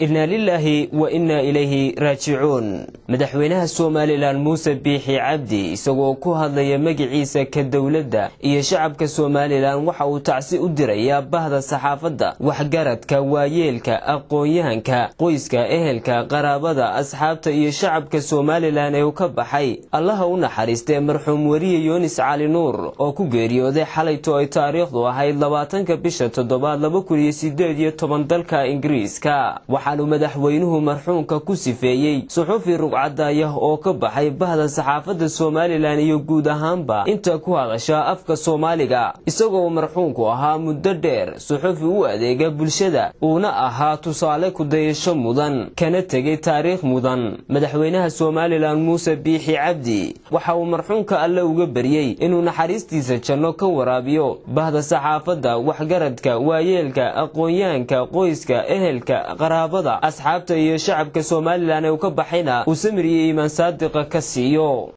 إنا لله وإنا إليه راجعون. مدحوينها الصوماليلان موسى بيحي عبدي isagoo ku hadlaya magaciisa ka dawladda iyo shacabka Soomaaliland waxa uu tacsi u diray bahda saxaafadda waxgaradka waayeelka aqoon-yahanka qoyska ehelka qaraabada asxaabta iyo shacabka Soomaaliland ee ka baxay Allah u naxariistay marxuum wariye Yunis Cali Nuur oo ku geeriyooday xalayto ay taariikhdu ahayd 20 bisha 7 2018 dalka Ingiriiska. waxaanu madaxweynuhu marxuumka ku sifeeyay suxufi rugcadaaya oo ka baxay bahda saxaafadda Soomaaliland iyo guud ahaanba inta ku hadasha afka Soomaaliga isagoo marxuumku ahaa muddo dheer suxufi u adeega bulshada uuna ahaa tusaale ku dayasho mudan kana tagay taariikh mudan. madaxweynaha Soomaaliland Muuse Biixi Cabdi waxa uu marxuumka alle uga bariyay inuu naxariistiisa janno ka waraabiyo bahda saxaafadda waxgaradka waayeelka aqoon-yahanka qoyska ehelka qaraabada asxaabta iyo shacabka Soomaaliland ee ka baxayna uu samiriye iimaan saadiqa ka siiyo.